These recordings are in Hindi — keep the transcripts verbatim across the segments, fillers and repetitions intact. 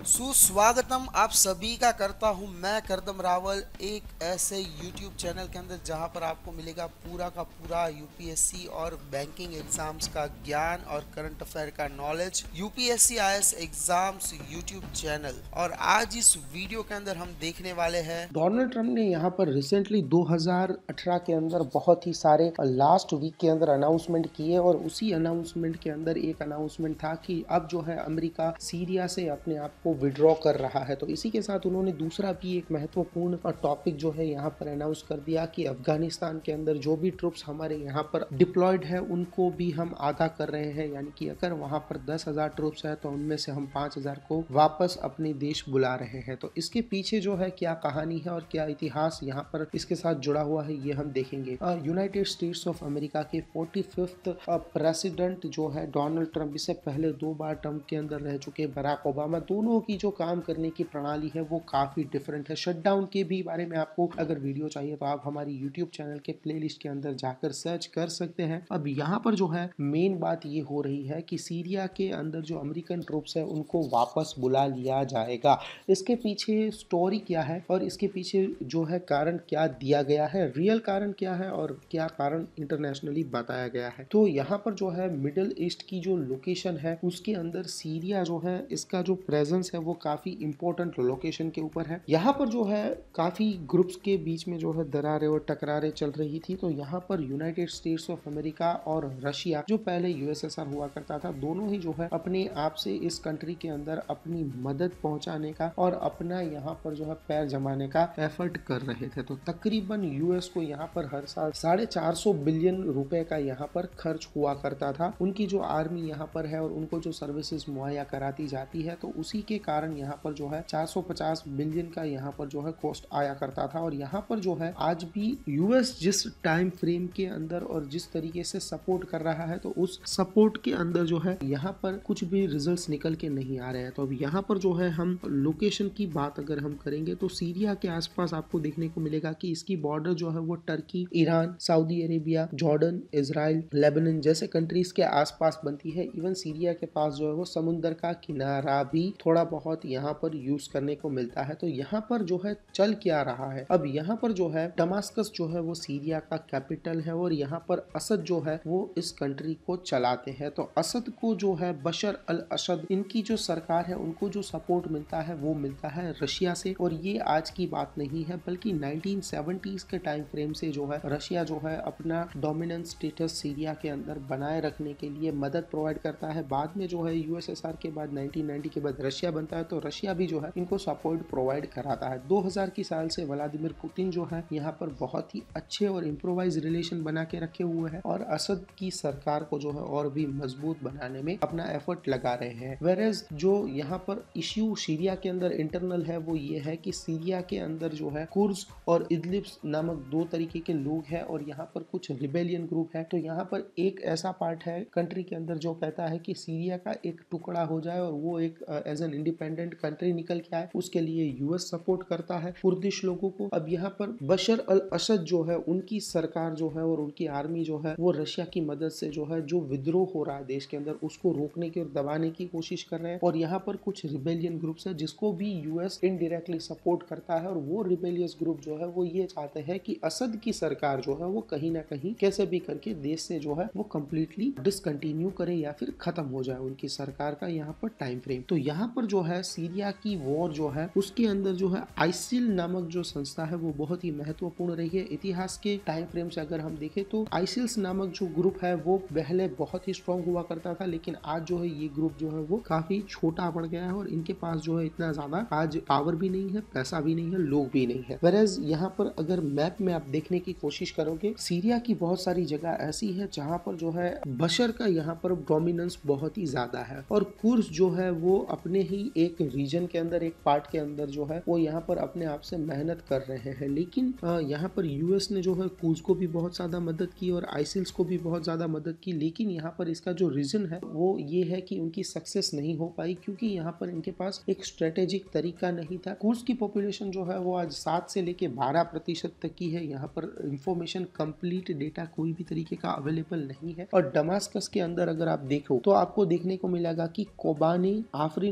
सुस्वागतम आप सभी का करता हूं मैं करदम रावल एक ऐसे यूट्यूब चैनल के अंदर जहां पर आपको मिलेगा पूरा का पूरा यूपीएससी और बैंकिंग एग्जाम्स का ज्ञान और करंट अफेयर का knowledge. UPSC IAS exams YouTube channel. और आज इस वीडियो के अंदर हम देखने वाले हैं डोनाल्ड ट्रंप ने यहाँ पर रिसेंटली दो हज़ार अठारह के अंदर बहुत ही सारे लास्ट वीक के अंदर अनाउंसमेंट किए और उसी अनाउंसमेंट के अंदर एक अनाउंसमेंट था कि अब जो है अमेरिका सीरिया से अपने आप को विड्रॉ कर रहा है। तो इसी के साथ उन्होंने दूसरा भी एक महत्वपूर्ण टॉपिक जो है यहाँ पर अनाउंस कर दिया कि अफगानिस्तान के अंदर जो भी ट्रुप्स हमारे यहाँ पर डिप्लॉयड है उनको भी हम आधा कर रहे हैं, यानी कि अगर वहाँ पर दस हजार ट्रुप्स है तो उनमें से हम पांच हजार को वापस अपने देश बुला रहे हैं। तो इसके पीछे जो है क्या कहानी है और क्या इतिहास यहाँ पर इसके साथ जुड़ा हुआ है ये हम देखेंगे। यूनाइटेड स्टेट्स ऑफ अमेरिका के फोर्टी फिफ्थ प्रेसिडेंट जो है डोनाल्ड ट्रंप, इससे पहले दो बार ट्रंप के अंदर रह चुके बराक ओबामा, दोनों की जो काम करने की प्रणाली है वो काफी डिफरेंट है। शटडाउन के भी बारे में आपको अगर वीडियो चाहिए तो आप हमारी यूट्यूब चैनल के प्लेलिस्ट के अंदर जाकर सर्च कर सकते हैं। अब यहाँ पर जो है मेन बात ये हो रही है कि सीरिया के अंदर जो अमेरिकन ट्रूप्स है उनको वापस बुला लिया जाएगा। इसके पीछे स्टोरी क्या है और इसके पीछे जो है कारण क्या दिया गया है, रियल कारण क्या है और क्या कारण इंटरनेशनली बताया गया है। तो यहाँ पर जो है मिडिल ईस्ट की जो लोकेशन है उसके अंदर सीरिया जो है इसका जो प्रेजेंस है वो काफी इंपॉर्टेंट लोकेशन के ऊपर है। यहाँ पर जो है काफी ग्रुप्स के बीच में जो है दरारें और टकरारें चल रही थी। तो यहाँ पर यूनाइटेड स्टेट्स ऑफ अमेरिका और रशिया, जो पहले यूएसएसआर हुआ करता था, दोनों ही जो है अपने आप से इस कंट्री के अंदर अपनी मदद पहुंचाने का और अपना यहाँ पर जो है पैर जमाने का एफर्ट कर रहे थे। तो तकरीबन यूएस को यहाँ पर हर साल साढ़े चार सौ बिलियन रुपए का यहाँ पर खर्च हुआ करता था। उनकी जो आर्मी यहाँ पर है और उनको जो सर्विसेज मुहैया कराती जाती है, तो उसी के कारण यहाँ पर जो है चार सौ पचास बिलियन का यहाँ पर जो है कॉस्ट आया करता था। और यहाँ पर जो है आज भी यूएस जिस टाइम फ्रेम के अंदर और जिस तरीके से सपोर्ट कर रहा है, तो उस सपोर्ट के अंदर जो है यहाँ पर कुछ भी रिजल्ट्स निकल के नहीं आ रहे हैं। तो अब यहाँ पर जो है हम लोकेशन की बात अगर हम करेंगे तो सीरिया के आसपास आपको देखने को मिलेगा कि इसकी बॉर्डर जो है वो Turkey, Iran, Saudi Arabia, Jordan, Israel, Lebanon जैसे कंट्रीज के आसपास बनती है। इवन सीरिया के पास जो है वो समुद्र का किनारा भी थोड़ा बहुत यहाँ पर यूज करने को मिलता है। तो यहाँ पर जो है चल क्या रहा है, अब यहाँ पर जो है दमास्कस जो है वो सीरिया का कैपिटल है और यहाँ पर असद जो है वो इस कंट्री को चलाते हैं। तो असद को जो है बशर अल असद, इनकी जो सरकार है उनको जो सपोर्ट मिलता है वो मिलता है रशिया से। और ये आज की बात नहीं है बल्कि नाइनटीन सेवेंटीज़ के टाइम फ्रेम से जो है रशिया जो है अपना डोमिनेंट स्टेटस सीरिया के अंदर बनाए रखने के लिए मदद प्रोवाइड करता है। बाद में जो है यूएसएसआर के बाद नाइनटीन नाइंटी के बाद रशिया बनता है, तो रशिया भी जो है इनको सपोर्ट प्रोवाइड कराता है। दो हज़ार की साल से व्लादिमीर पुतिन जो है यहाँ पर बहुत ही अच्छे और इम्प्रोवाइज रिलेशन बना के रखे हुए हैं और असद की सरकार को जो है और भी मजबूत बनाने में अपना एफर्ट लगा रहे हैं। वेरेज जो यहाँ पर इश्यू सीरिया के अंदर इंटरनल है वो ये है कि सीरिया के अंदर जो है कुर्स और इदलिब्स नामक दो तरीके के लोग हैं और यहाँ पर कुछ रिबेलियन ग्रुप है। तो यहाँ पर एक ऐसा पार्ट है कंट्री के अंदर जो कहता है कि सीरिया का एक टुकड़ा हो जाए और वो एक एज एन इंडिपेंडेंट कंट्री निकल के आए, उसके लिए यूएस सपोर्ट करता है कुर्दिश लोगों को। अब यहाँ पर बशर अल असद जो है उनकी सरकार जो है और उनकी आर्मी जो है वो रशिया की मदद से जो है जो विद्रोह हो रहा है देश के अंदर उसको रोकने की और दबाने की कोशिश कर रहे हैं। और यहाँ पर कुछ रिबेलियन ग्रुप्स है जिसको भी यूएस इनडायरेक्टली सपोर्ट करता है और वो रिबेलियस ग्रुप जो है वो ये चाहते हैं कि असद की सरकार जो है वो कहीं ना कहीं कैसे भी करके देश से जो है वो कम्प्लीटली डिसकंटिन्यू करे या फिर खत्म हो जाए उनकी सरकार का यहाँ पर टाइम फ्रेम। तो यहाँ पर जो है सीरिया की वॉर जो है उसके अंदर जो है आइसिल नामक जो संस्था है वो बहुत ही महत्वपूर्ण रही है। इतिहास के टाइम फ्रेम से अगर हम देखें तो आइसिल्स नामक जो ग्रुप है वो पहले बहुत ही स्ट्रॉन्ग हुआ करता था, लेकिन आज जो है ये ग्रुप जो है वो काफी छोटा पड़ गया है और इनके पास जो है इतना ज्यादा आज पावर भी नहीं है, पैसा भी नहीं है, लोग भी नहीं है। वेरेज यहाँ पर अगर मैप में आप देखने की कोशिश करोगे, सीरिया की बहुत सारी जगह ऐसी है जहाँ पर जो है बशर का यहाँ पर डोमिनेंस बहुत ही ज्यादा है और कुर्स जो है वो अपने ही एक रीजन के अंदर, एक पार्ट के अंदर जो है वो यहाँ पर अपने आप से मेहनत कर रहे हैं। लेकिन यहाँ पर यूएस ने जो है कुर्स को भी बहुत ज्यादा मदद की और आइसिल्स को भी बहुत ज्यादा मदद की, लेकिन यहाँ पर इसका जो रीजन है वो ये है कि उनकी सक्सेस नहीं हो पाई क्योंकि यहाँ पर इनके पास एक स्ट्रेटेजिक तरीका नहीं था। कुर्स की पॉपुलेशन जो है वो आज सात से लेके बारह प्रतिशत तक की है। यहाँ पर इंफॉर्मेशन कंप्लीट डेटा कोई भी तरीके का अवेलेबल नहीं है। और दमास्कस के अंदर अगर आप देखो तो आपको देखने को मिलेगा कि कोबानी, आफरीन और वगैरह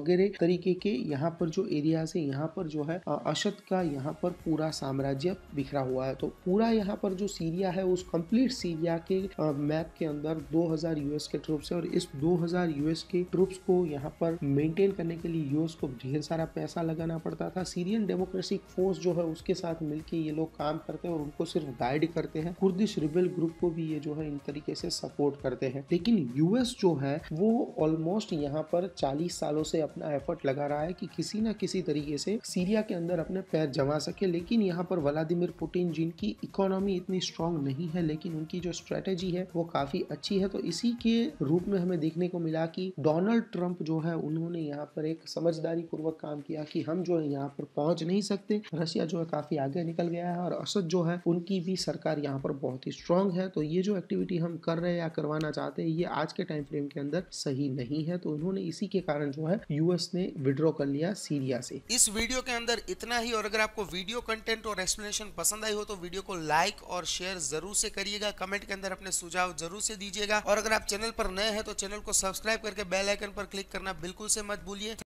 वगैरह तरीके के यहाँ पर जो एरियाज है, यहाँ पर जो है असद का यहाँ पर पूरा साम्राज्य बिखरा हुआ है। तो पूरा यहाँ पर जो सीरिया है उस कंप्लीट सीरिया के मैप के अंदर दो हज़ार यूएस के ट्रूप्स है और इस दो हज़ार यूएस के ट्रूप्स को यहाँ पर मेंटेन करने के लिए यूएस को ढेर सारा पैसा लगाना पड़ता था। सीरियन डेमोक्रेटिक फोर्स जो है उसके साथ मिलकर ये लोग काम करते हैं और उनको सिर्फ गाइड करते हैं। कुर्दिश रिबेल ग्रुप को भी ये जो है इन तरीके से सपोर्ट करते हैं। लेकिन यूएस जो है वो ऑलमोस्ट यहाँ पर चालीस सालों से अपना एफर्ट लगा रहा है कि किसी ना किसी तरीके से सीरिया के अंदर अपने पैर जमा सके। लेकिन यहाँ पर व्लादिमीर पुतिन जिनकी इकोनॉमी इतनी स्ट्रांग नहीं है लेकिन उनकी जो स्ट्रेटेजी है वो काफी अच्छी है, तो इसी के रूप में हमें देखने को मिला कि डोनाल्ड ट्रंप जो है उन्होंने यहाँ पर एक समझदारी पूर्वक काम किया कि हम जो है यहाँ पर पहुंच नहीं सकते। रशिया जो है काफी आगे निकल गया है और असद जो है उनकी भी सरकार यहाँ पर बहुत ही स्ट्रांग है। तो ये जो एक्टिविटी हम कर रहे हैं या करवाना चाहते हैं ये आज के टाइम फ्रेम के अंदर सही नहीं है। तो उन्होंने इसी के कारण जो है यूएस ने विड्रॉ कर लिया सीरिया से। इस वीडियो के अंदर इतना ही, और अगर आपको वीडियो कंटेंट और एक्सप्लेनेशन पसंद आई हो तो वीडियो को लाइक और शेयर जरूर से करिएगा। कमेंट के अंदर अपने सुझाव जरूर से दीजिएगा और अगर आप चैनल पर नए हैं तो चैनल को सब्सक्राइब करके बेल आइकन पर क्लिक करना बिल्कुल से मत भूलिए।